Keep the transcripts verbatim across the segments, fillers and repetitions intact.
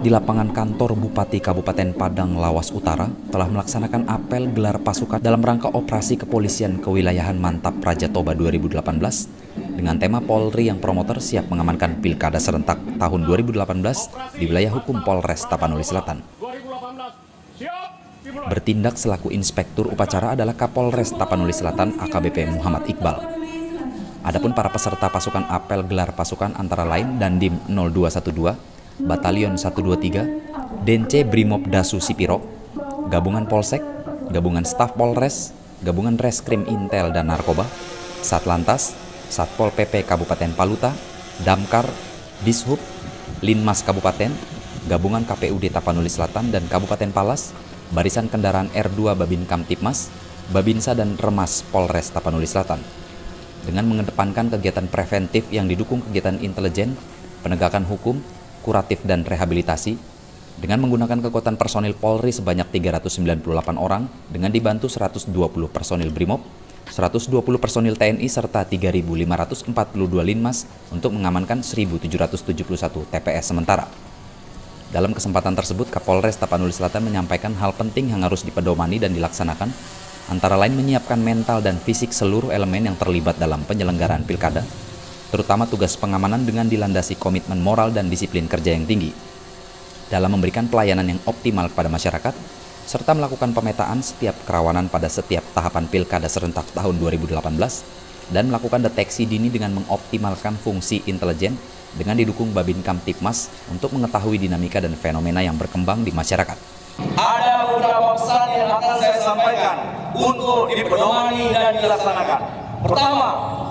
di lapangan kantor Bupati Kabupaten Padang Lawas Utara telah melaksanakan apel gelar pasukan dalam rangka operasi kepolisian kewilayahan Mantap Raja Toba dua ribu delapan belas dengan tema Polri yang promoter siap mengamankan Pilkada serentak tahun dua ribu delapan belas di wilayah hukum Polres Tapanuli Selatan. Bertindak selaku inspektur upacara adalah Kapolres Tapanuli Selatan A K B P Muhammad Iqbal. Adapun para peserta pasukan apel gelar pasukan antara lain Dandim nol dua satu dua, Batalion satu dua tiga, Dence Brimob Dasu Sipiro, Gabungan Polsek, Gabungan Staf Polres, Gabungan Reskrim Intel dan Narkoba, Satlantas, Satpol P P Kabupaten Paluta, Damkar, Dishub, Linmas Kabupaten, Gabungan K P U D Tapanuli Selatan dan Kabupaten Palas, Barisan Kendaraan R dua Babin Kamtipmas, Babinsa dan Remas Polres Tapanuli Selatan. Dengan mengedepankan kegiatan preventif yang didukung kegiatan intelijen, penegakan hukum, kuratif dan rehabilitasi, dengan menggunakan kekuatan personil Polri sebanyak tiga ratus sembilan puluh delapan orang dengan dibantu seratus dua puluh personil Brimob, seratus dua puluh personil T N I serta tiga ribu lima ratus empat puluh dua Linmas untuk mengamankan seribu tujuh ratus tujuh puluh satu T P S sementara. Dalam kesempatan tersebut, Kapolres Tapanuli Selatan menyampaikan hal penting yang harus dipedomani dan dilaksanakan, antara lain menyiapkan mental dan fisik seluruh elemen yang terlibat dalam penyelenggaraan pilkada, terutama tugas pengamanan dengan dilandasi komitmen moral dan disiplin kerja yang tinggi, dalam memberikan pelayanan yang optimal kepada masyarakat, serta melakukan pemetaan setiap kerawanan pada setiap tahapan pilkada serentak tahun dua ribu delapan belas, dan melakukan deteksi dini dengan mengoptimalkan fungsi intelijen dengan didukung Babin Kamtipmas untuk mengetahui dinamika dan fenomena yang berkembang di masyarakat. Ada beberapa pesan yang akan saya sampaikan untuk dipedomani dan dilaksanakan. Pertama,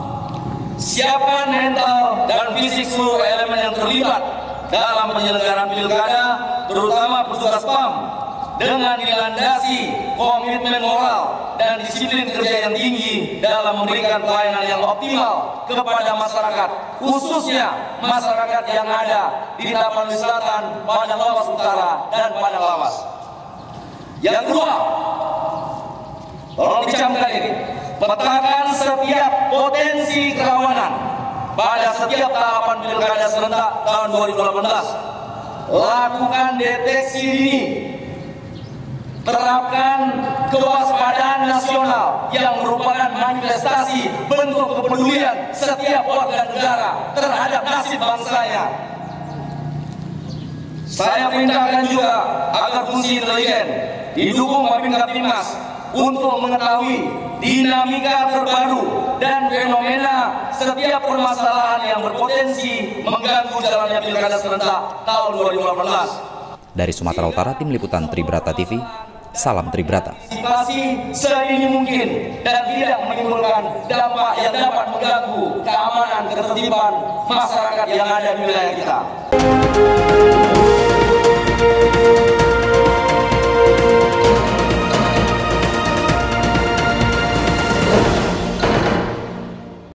siapkan mental dan fisik seluruh elemen yang terlibat dalam penyelenggaraan pilkada, terutama petugas P A M, dengan dilandasi komitmen moral dan disiplin kerja yang tinggi dalam memberikan pelayanan yang optimal kepada masyarakat, khususnya masyarakat yang ada di Tapanuli Selatan, Padang Lawas Utara, dan Padang Lawas. Yang kedua, tolong dicamkan ini, petakan setiap potensi kerawanan pada setiap tahapan pilkada serentak tahun dua ribu delapan belas. Lakukan deteksi dini, terapkan kewaspadaan nasional yang merupakan manifestasi bentuk kepedulian setiap warga negara terhadap nasib bangsanya. Saya perintahkan juga agar fungsi intelijen didukung Babin Kamtipmas untuk mengetahui dinamika terbaru dan fenomena setiap permasalahan yang berpotensi mengganggu jalannya pilkada serentak tahun dua ribu delapan belas. Dari Sumatera Utara, Tim Liputan Tribrata T V, salam Tribrata. Antisipasi sedini mungkin dan tidak menimbulkan dampak yang dapat mengganggu keamanan ketertiban masyarakat yang ada di wilayah kita.